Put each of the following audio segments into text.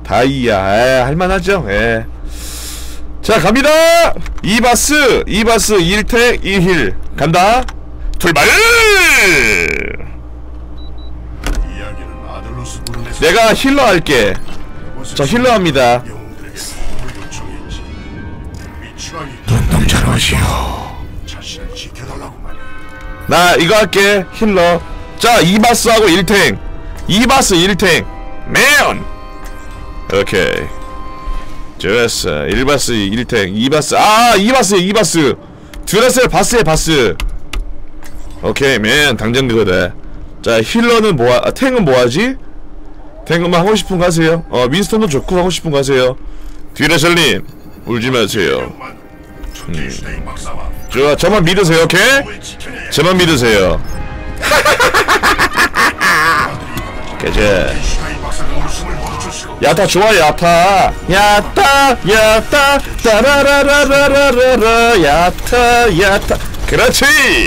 다이아 할만하죠. 예. 자 갑니다. 2바스 1택 1힐 간다. 출발. 내가 힐러 할게. 저 힐러 합니다. 눈동 잘 오시오. 나 이거 할게. 힐러. 자 2바스하고 1탱 2바스 1탱 매연. 오케이 좋았어. 1바스 1탱 2바스 2바스 듀라셀 바스에 바스. 오케이 맨 당장 그거다. 자 힐러는 뭐하 탱은 뭐하지? 탱은 하고 싶은 거 하세요. 윈스턴도 좋고 하고 싶은 거 하세요. 듀라셀님 울지 마세요. 좋아 저만 믿으세요. 오케이? 저만 믿으세요. 가자. 야타 좋아 야타 따라라라라라라 야타 그렇지.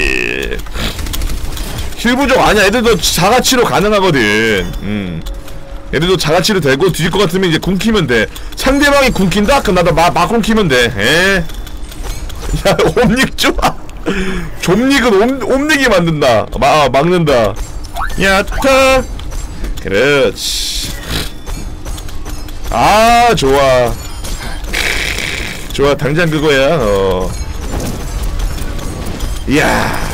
힐 부족 아니야. 애들도 자가치로 가능하거든. 애들도 자가치로 되고 뒤질 것 같으면 이제 궁키면 돼. 상대방이 궁킨다? 그럼 나도 막 궁키면 돼. 에? 야 옴닉 좋아. 좀닉은 옴닉이 만든다. 막는다. 야타 그렇지. 좋아 좋아 당장 그거야. 이야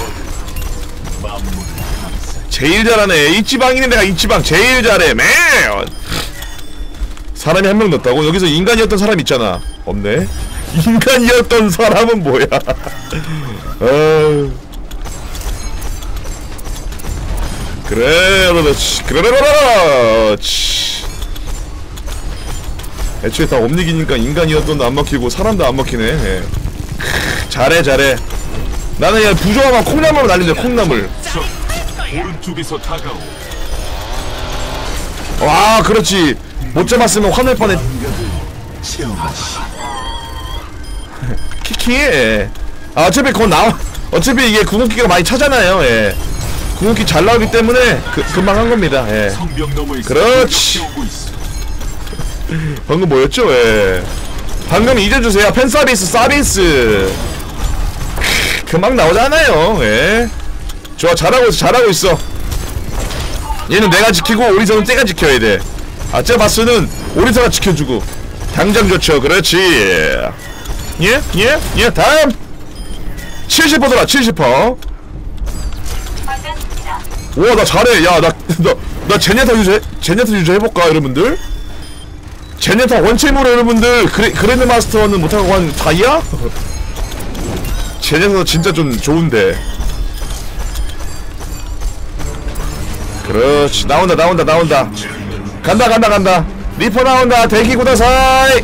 제일 잘하네. 이치방이네. 내가 이치방 제일 잘해 맨. 사람이 한 명 넣었다고? 여기서 인간이었던 사람 있잖아. 없네. 인간이었던 사람은 뭐야. 그래 그렇지 그렇지. 애초에 다 옴닉이니까 인간이었던 안 먹히고 사람도 안 먹히네. 예. 잘해 나는 그냥 부조화만 콩나물로 날린다. 콩나물. 오른쪽에서 다가오. 와 그렇지. 못 잡았으면 화낼 뻔했. 키키. 어차피 그건 어차피 이게 궁극기가 많이 차잖아요. 예. 궁극기 잘 나오기 때문에 금방 한 겁니다. 예. 그렇지. 방금 뭐였죠? 예. 방금 잊어주세요. 팬서비스 서비스. 금방 나오잖아요. 예. 좋아 잘하고 있어. 얘는 내가 지키고 오리사는 쟤가 지켜야 돼. 쟤바스는 오리사가 지켜주고. 당장 좋죠. 그렇지. 예 다음 70%다 70%. 우와 나 잘해. 야 나 제네타 유저 해볼까 여러분들? 제네타 원체무로 여러분들 그랜드 마스터는 못하고 한 다이아? 제네타 진짜 좀 좋은데. 그렇지. 나온다 간다. 리퍼 나온다. 대기 구다사이.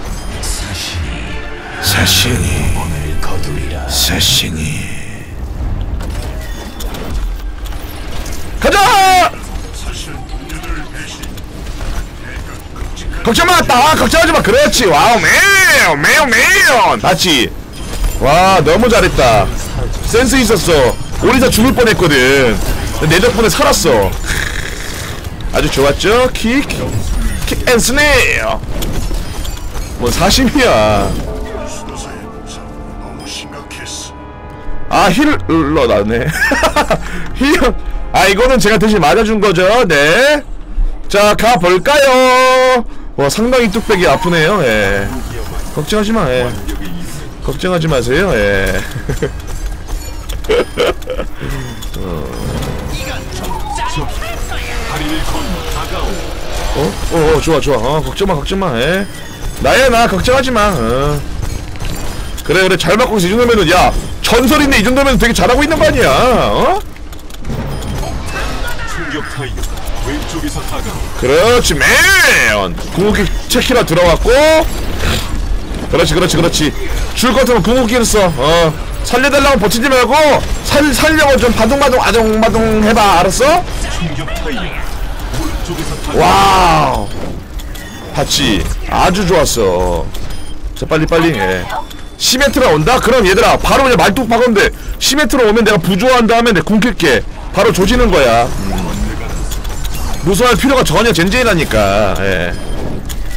사신이 가자. 걱정마. 걱정하지마. 그렇지. 와우 매우 맞지. 와 너무 잘했다. 센스 있었어. 오리사 죽을 뻔했거든. 내 덕분에 살았어. 아주 좋았죠. 킥 앤 스네어. 뭐 사심이야. 힐러 나네. 힐러. 이거는 제가 대신 맞아준 거죠. 네. 자 가볼까요. 와 상당히 뚝배기 아프네요. 예. 걱정하지마. 예. 걱정하지 마세요. 예. 좋아. 걱정마. 예. 나야 나 걱정하지마. 그래 잘 맞고 있어. 이 정도면은 야 전설인데 이 정도면 되게 잘하고 있는 거 아니야. 왼쪽에서 다가오. 그렇지 맨. 궁극기 체키라 들어갔고. 그렇지. 줄 것 같으면 궁극기를 써. 살려달라고 버티지 말고 살려고 좀 바둥바둥 해봐. 알았어? 와우 봤지? 아주 좋았어. 자 빨리 예. 시메트라 온다? 그럼 얘들아 바로 그냥 말뚝 박으면 돼. 시메트라 오면 내가 부조한 다음에 내가 궁킬게. 바로 조지는 거야. 무서워할 필요가 전혀 젠제이라니까. 예.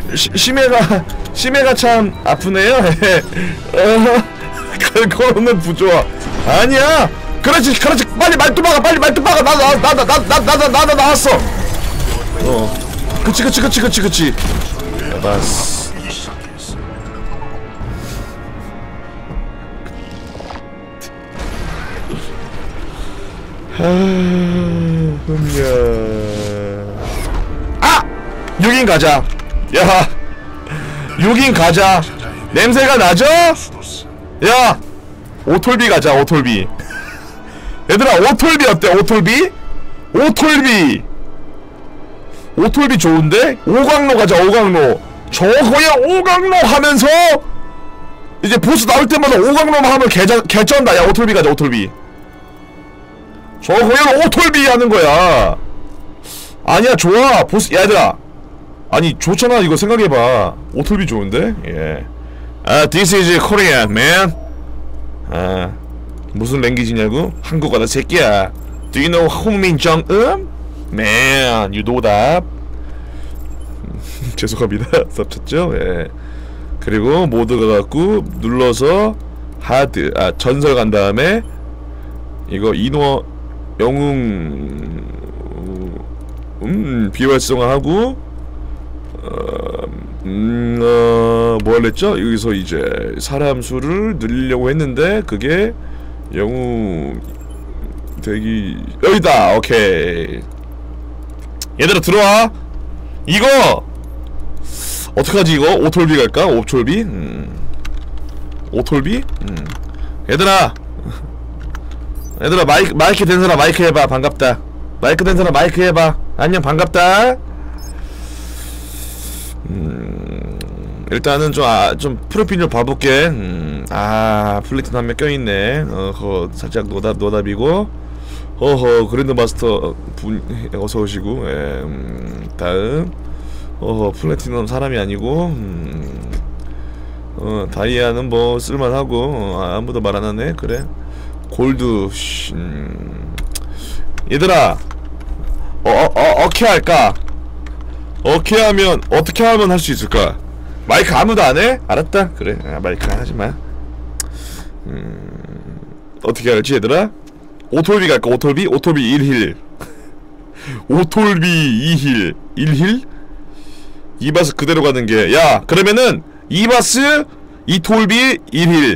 심해가 참 아프네요. 걸걸오는 부조화 아니야. 그렇지 빨리 말뚝 박아 빨리 말뚝 박아. 나도 나왔어. 그치 봤어. 아! 6인 가자. 야 6인 가자. 냄새가 나죠? 야 오톨비 가자. 오톨비 얘들아 오톨비 어때? 오톨비 좋은데? 오강로 가자. 오강로 저거야. 오강로 하면서 이제 보스 나올 때마다 오강로만 하면 개쩐다. 야 오톨비 가자. 오톨비 저거야. 오톨비 하는 거야. 아니야 좋아 보스. 얘들아 아니 좋잖아. 이거 생각해봐. 오톨비 좋은데? 예. This is Korean man. 무슨 랭귀지냐고? 한국어다 새끼야. Do you know 홍민정? Man, you know that. 죄송합니다. sab쳤죠? 예. 그리고 모드 가갖고 눌러서 하드 전설 간 다음에 이거 인워 영웅 비활성화하고 뭐 할랬죠? 여기서 이제 사람 수를 늘리려고 했는데 그게 영웅 대기 여기다. 오케이 얘들아 들어와. 이거 어떡하지 이거? 오톨비 갈까? 오톨비? 오톨비? 얘들아 마이크 된 사람 마이크 해봐. 반갑다. 마이크 된 사람 마이크 해봐. 안녕 반갑다. 일단은 좀 프로필 좀 봐볼게. 플래티넘 한 명 껴있네. 살짝 노답이고. 그랜드마스터 분 어서오시고. 예, 다음 플래티넘 사람이 아니고. 다이아는 뭐 쓸만하고. 아무도 말 안하네. 그래 골드. 얘들아 어떻게 할까? 어떻게 하면 할 수 있을까? 마이크 아무도 안 해? 알았다. 그래 마이크 하지마. 어떻게 할지 얘들아? 오톨비 갈까? 오톨비 1힐 오톨비 2힐 1힐? 이바스 그대로 가는게. 야 그러면은 이바스 이톨비 1힐.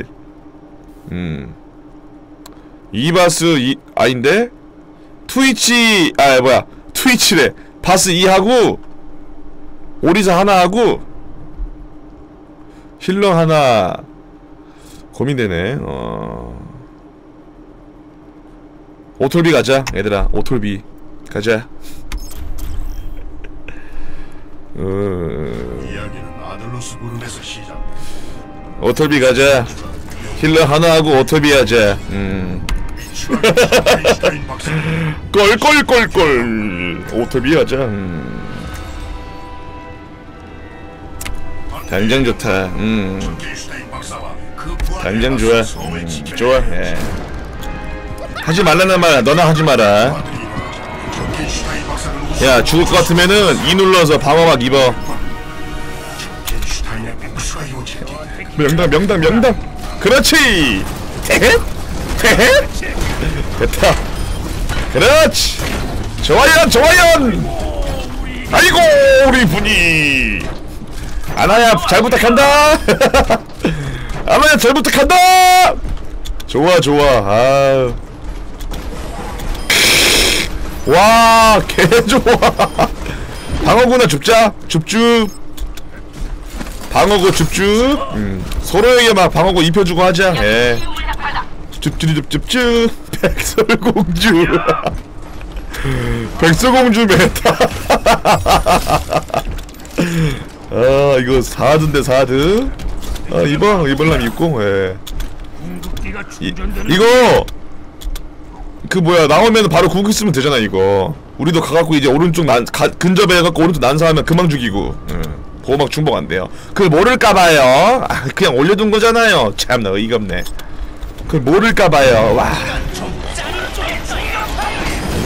이바스 아닌데? 트위치 트위치래. 바스 2하고 오리사 하나 하고 힐러 하나. 고민되네. 오톨비 가자 얘들아. 오톨비 가자. 오톨비 가자. 힐러 하나 하고 오톨비 하자. 꼴꼴꼴꼴 오톨비 하자. 당장 좋다. 당장 좋아. 좋아. 예. 하지 말라는 말 너나 하지 마라. 야 죽을 것 같으면은 이 눌러서 방어막 입어. 명당. 그렇지. 테헷 됐다. 그렇지. 좋아요. 아이고 우리 분이 아나야 잘 부탁한다. 아나야 잘 부탁한다. 좋아. 와 개좋아. 방어구나 줍자. 줍줍. 방어구 줍줍. 서로에게 막 방어구 입혀주고 하자. 예. 줍줍. 백설공주. 백설공주 메타. 이거 4드인데 4드. 이번람 입고. 예. 이거 그 뭐야 나오면 바로 궁극기 쓰면 되잖아. 이거 우리도 가갖고 이제 오른쪽 근접해 갖고 오른쪽 난사하면 금방 죽이고. 보호막 중복 안 돼요. 그걸 모를까봐요. 그냥 올려둔 거잖아요. 참나 어이가 없네. 그걸 모를까봐요. 와.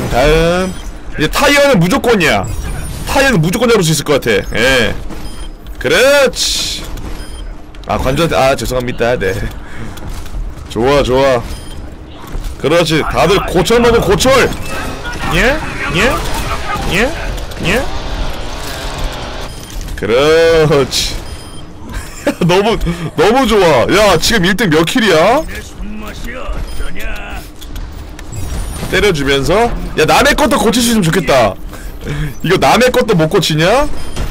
다음 이제 타이어는 무조건이야. 타이어는 무조건 잡을 수 있을 것 같아. 예. 그렇지. 아 관전 아 죄송합니다. 네. 좋아 좋아. 그렇지. 다들 고철 먹어 고철. 예? 예? 예? 예? 그렇지. 너무 좋아. 야 지금 1등 몇 킬이야? 때려주면서 야 남의 것도 고치시면 좋겠다. 이거 남의 것도 못 고치냐?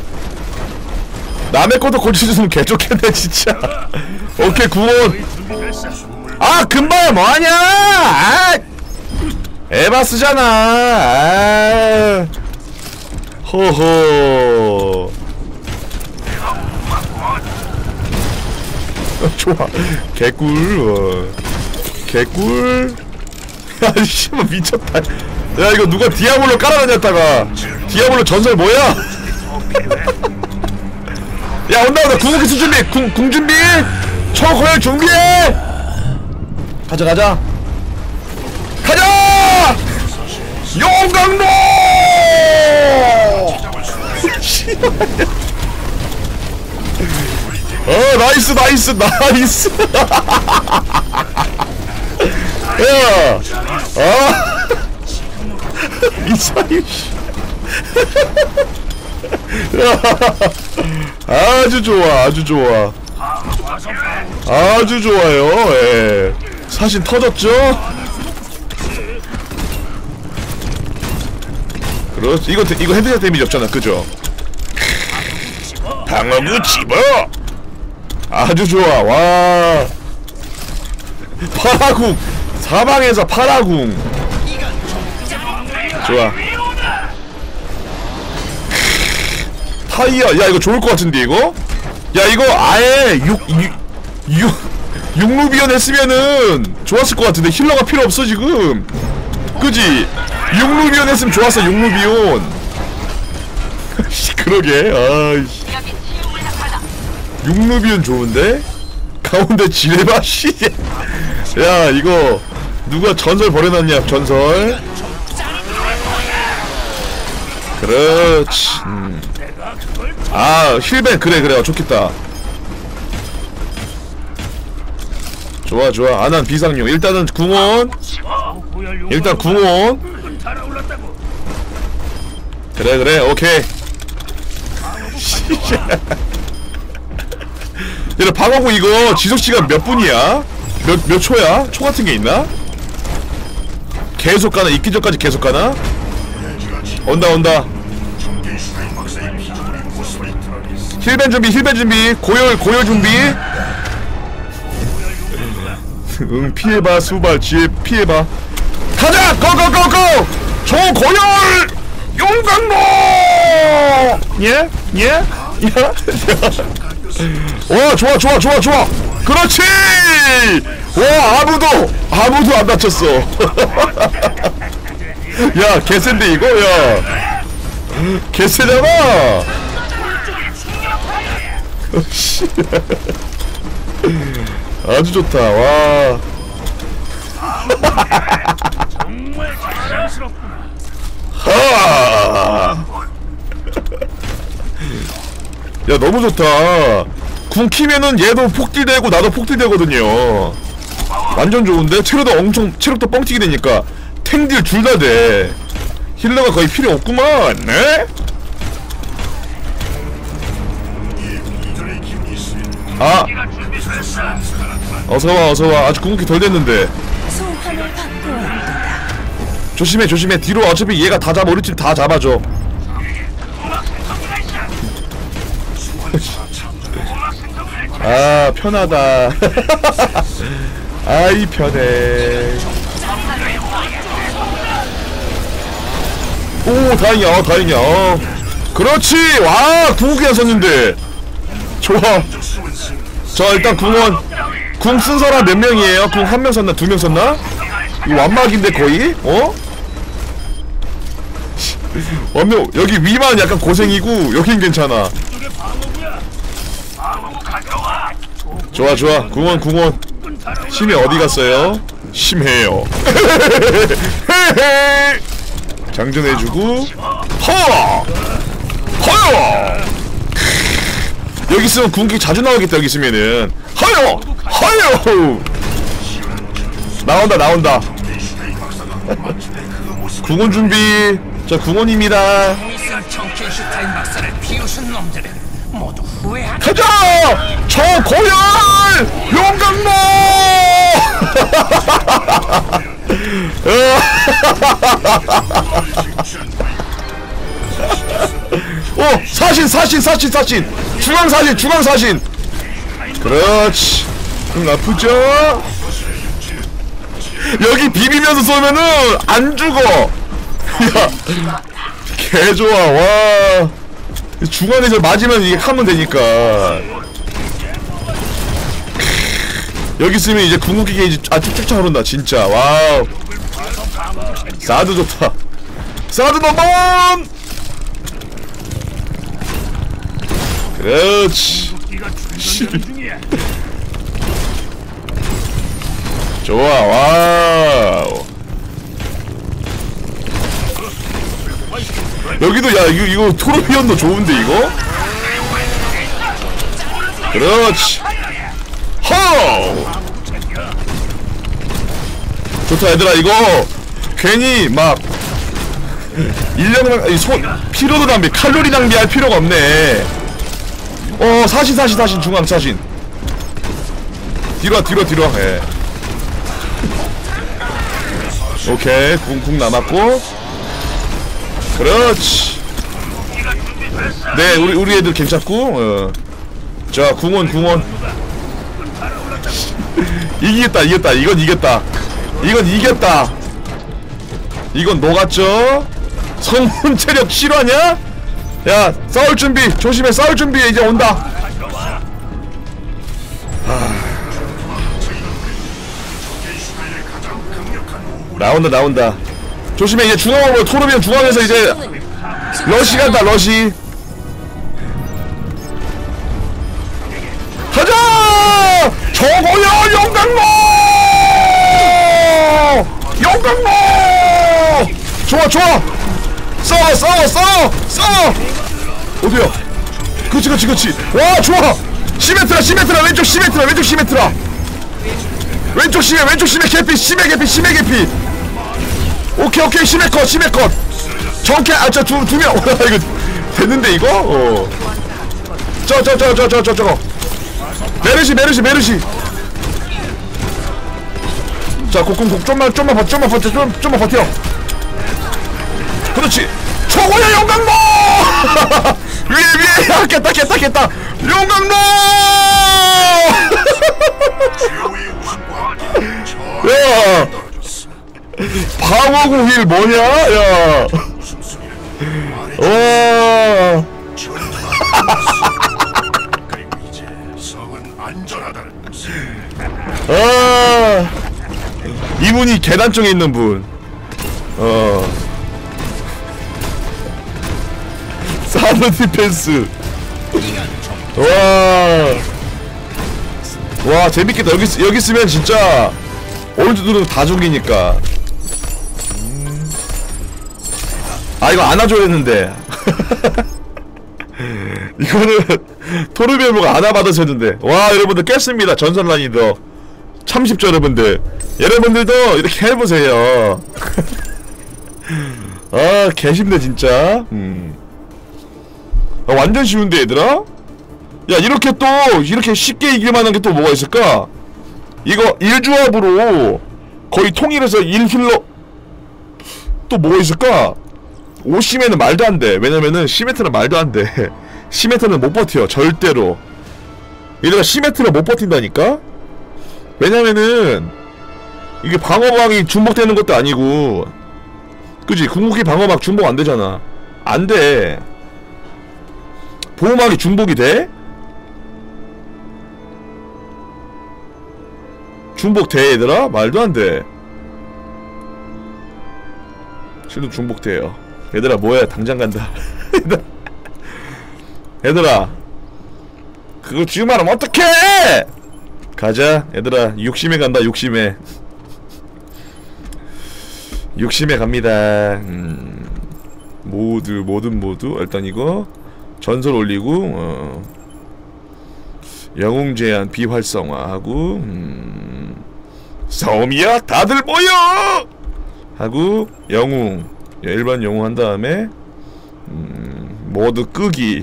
남의 것도 고치시면 개좋겠네 진짜. 오케이 구원. 아 금방 뭐하냐? 아 에바스잖아. 아 호호. 좋아 개꿀. 개꿀. 야 씨발 미쳤다. 야 이거 누가 디아블로 깔아다녔다가 디아블로 전설 뭐야? 야 온다 궁극기 수 준비. 궁 준비. 초고열 준비해. 가자 가자 용광로. 나이스 야 이사이 아주 좋아 아주 좋아요. 예. 사신 터졌죠? 그렇지. 이거 헤드샷 데미지 없잖아 그죠? 방어구 집어. 아주 좋아. 와 파라궁 사방에서 파라궁 좋아. 타이어 야 이거 좋을 것 같은데 이거? 야 이거 아예 육루비온 했으면은 좋았을 것 같은데 힐러가 필요 없어 지금 그지? 육루비온 했으면 좋았어 육루비온. 그러게 아이씨 육루비온 좋은데? 가운데 지뢰바 씨. 야 이거 누가 전설 버려놨냐 전설. 그렇지. 아 힐벤 그래 좋겠다. 좋아 아난 비상용. 일단은 궁원. 일단 궁원. 그래 오케이. 얘들 방어구 이거 지속시간 몇 분이야? 몇 초야? 초 같은 게 있나? 계속 가나? 익기 전까지 계속 가나? 온다 힐벤 준비 고열 준비. 응 피해봐 수발 지혜 피해봐. 가자 고고고고 초고열 용광로. 예? 야? 와 좋아 그렇지. 와 아무도 안 다쳤어. 야 개센데 이거. 야 개세잖아. 아주 좋다. 와 정말 자랑스럽구나. 하. 야 너무 좋다. 궁 키면은 얘도 폭딜되고 나도 폭딜되거든요. 완전 좋은데? 체력도 뻥튀기 되니까 탱딜 둘 다 돼. 힐러가 거의 필요 없구만. 네? 아 어서와 아직 궁극기 덜 됐는데. 소환을 받고 왔다. 조심해 뒤로. 어차피 얘가 다 잡아. 우리 팀 다 잡아줘. 아 편하다. 아이 편해. 오 다행이야 그렇지. 와 궁극기가 썼는데 좋아. 저 일단 궁 쓴 사람 몇 명이에요? 궁 한 명 썼나? 두 명 썼나? 이거 완막인데 거의? 어? 완명. 여기 위만 약간 고생이고 여긴 괜찮아. 좋아 궁원 심해 어디 갔어요? 심해요. 장전해주고 허 여기 있으면 궁극기 자주 나오겠다. 여기 있으면은 하여! 하여! 나온다 나온다. 궁원 준비. 자 궁원입니다. 정켄슈타인 박사를 비웃은 놈들은 모두 후회한다. 가자! 저고열! 용광로! 오! 사신! 중앙사신! 그렇지. 아프죠? 여기 비비면서 쏘면은 안 죽어. 야, 개 좋아. 와. 중앙에서 맞으면 이게 하면 되니까. 여기 있으면 이제 궁극기 게이지 쭉쭉 차오른다 진짜. 와우. 사드 좋다. 사드 넘버원. 그렇지. 좋아. 와우. 여기도 야 이거 토르비언도 좋은데 이거? 그렇지. 허! 좋다 얘들아. 이거 괜히 막 인력 피로도 낭비, 칼로리 낭비할 필요가 없네. 사신 중앙 사신. 뒤로 예. 오케이 궁 남았고. 그렇지. 네 우리 애들 괜찮고. 자 궁원 이기겠다. 이건 이겼다. 이건 녹았죠. 성분 체력 실화냐? 야 싸울 준비 조심해. 싸울 준비 이제 온다. 나온다. 조심해. 이제 중앙으로 토르비언 중앙에서 이제 러시 간다. 러시 가자. 저거야 영광로. 좋아. 싸워. 어디야? 그렇지. 와 좋아. 시메트라 왼쪽 시메트라. 왼쪽 심해 개피. 심해. 오케이 심해 컷. 정캐 두 명. 이거 됐는데 이거? 저거. 메르시. 자 곡 좀만 버텨. 그렇지. 초고야 영광로. 위에 깼다. 영광로. 야 방어구 힐 뭐냐? 야 와. 이분이 계단 쪽에 있는 분. 사드 디펜스. 와 재밌겠다. 여기 있으면 진짜 올드들은 다 죽이니까. 이거 안아줘야 했는데. 이거는 토르비언보가 안아받아서 했는데. 와 여러분들 깼습니다. 전설 난이도 참 쉽죠 여러분들. 여러분들도 이렇게 해보세요. 개쉽네 진짜. 완전 쉬운데 얘들아? 야 이렇게 쉽게 이길만한 게 또 뭐가 있을까? 이거 1조합으로 거의 통일해서 1힐러 또 뭐가 있을까? 오시면은 말도 안돼. 왜냐면은 시메트는 말도 안돼. 시메트는 못 버텨 절대로. 얘들아 시메트는 못 버틴다니까? 왜냐면은 이게 방어막이 중복되는 것도 아니고, 그지? 궁극기 방어막 중복 안되잖아. 안돼. 보호막이 중복이 돼? 중복돼 얘들아? 말도 안돼. 실도 중복돼요. 얘들아 뭐야 당장 간다. 얘들아 그거 지금 말하면 어떡해! 가자 얘들아. 욕심에 간다. 욕심에 갑니다. 모두 일단 이거 전설 올리고 영웅 제한 비활성화하고 싸움이야 다들 모여 하고 영웅 일반 영웅 한 다음에 모두 끄기.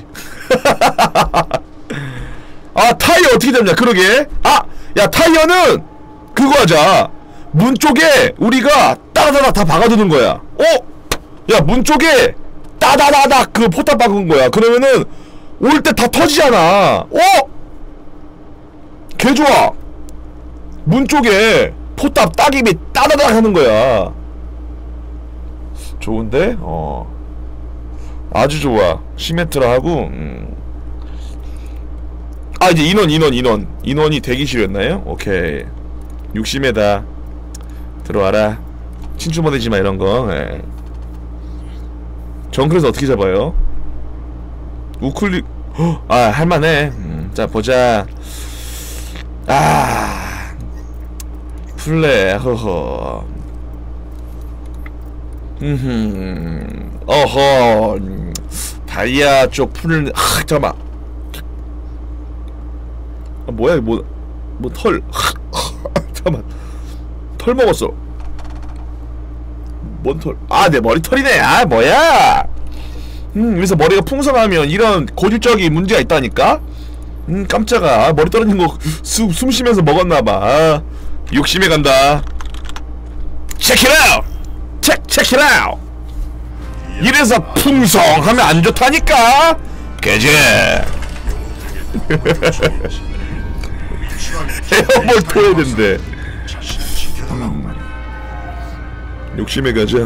아 타이어 어떻게 잡냐. 그러게. 아 야 타이어는 그거 하자. 문 쪽에 우리가 따다다닥 다 박아두는 거야. 야 문 쪽에 따다다닥 그 포탑 박은 거야. 그러면은 올 때 다 터지잖아. 개 좋아. 문 쪽에 포탑 따김이 따다다닥 하는 거야. 좋은데? 아주 좋아. 시메트라 하고 아 이제 인원이 대기실이었나요? 오케이. 60m 들어와라. 친추모되지마 이런거. 예. 정글에서 어떻게 잡아요? 우클릭. 아 할만해. 자 보자. 아 플레 허허. 어허. 다이아 쪽 풀을. 잠깐만. 아 뭐야 뭐 털. 잠깐만. 털 먹었어. 뭔 털? 아 내 머리털이네. 아 뭐야. 그래서 머리가 풍성하면 이런 고질적인 문제가 있다니까. 깜짝아. 머리 떨어진 거 숨 쉬면서 먹었나봐. 욕심에 간다. Check it out. Check it out. 이래서 풍성하면 안 좋다니까. 그지? 에어볼 터야 된대. 욕심에 가자.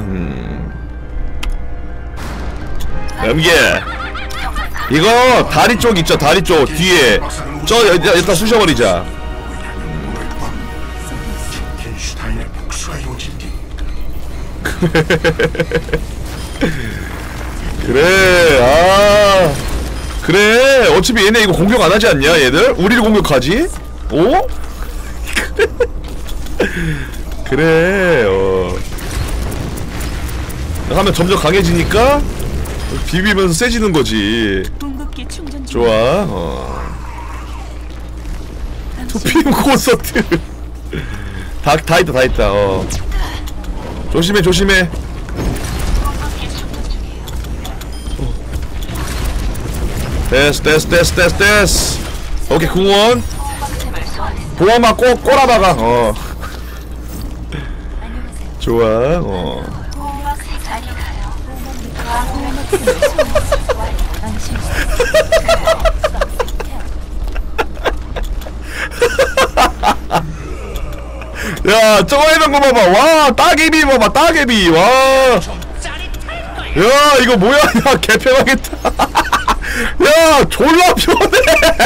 연계. 이거 다리 쪽 있죠. 다리 쪽 뒤에 여기다 쑤셔버리자. 그래. 아 그래. 어차피 얘네 이거 공격 안 하지 않냐 얘들? 우리를 공격하지? 오? 그래. 하면 점점 강해지니까 비비면서 세지는 거지. 궁극기 충전 중. 좋아. 투피임 콘서트. 다 있다. 조심해. 됐어. 오케이 궁원. 보호막 꼭 꼬라박아. 좋아. 야 저거 해놓은 거 봐봐. 와 따개비 봐봐. 따개비. 와. 야 이거 뭐야. 야 개편하겠다. 야 졸라 편해.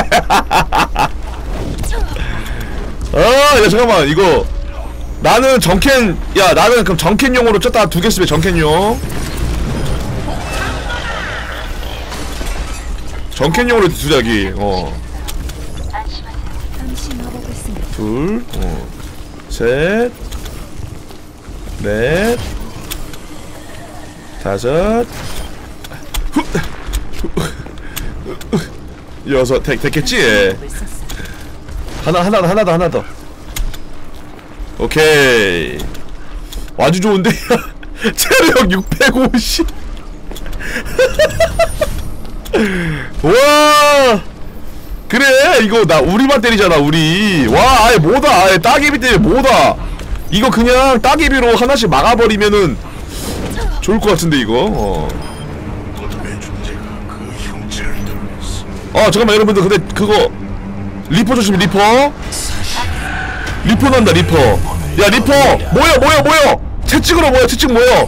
야 잠깐만 이거 나는 정캔. 야 나는 그럼 정캔용으로 쪘다 2개 쓰면 정캔용. 정캔용으로 두자기. 둘, 셋, 넷, 다섯, 여섯. 됐겠지? 하나 더. 오케이. 아주 좋은데? 체력 650. 와 그래 이거 나 우리만 때리잖아 우리. 와 아예 뭐다. 아예 따개비 때문에 뭐다. 이거 그냥 따개비로 하나씩 막아버리면은 좋을 것 같은데 이거. 잠깐만 여러분들. 근데 그거 리퍼 조심. 리퍼 난다. 리퍼. 야 리퍼 모여. 채찍으로 모여. 채찍 모여.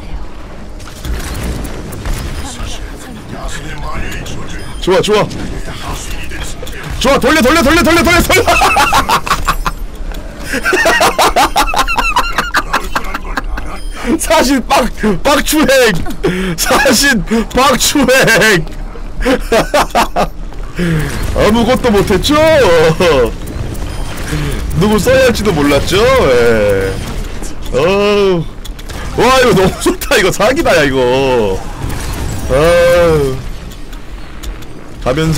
좋아. 돌려. 사신 빡추행. 사신 빡추행. 아무것도 못했죠? 누구 써야 할지도 몰랐죠? 예. 와 이거 너무 좋다. 이거 사기다 야 이거. 가면서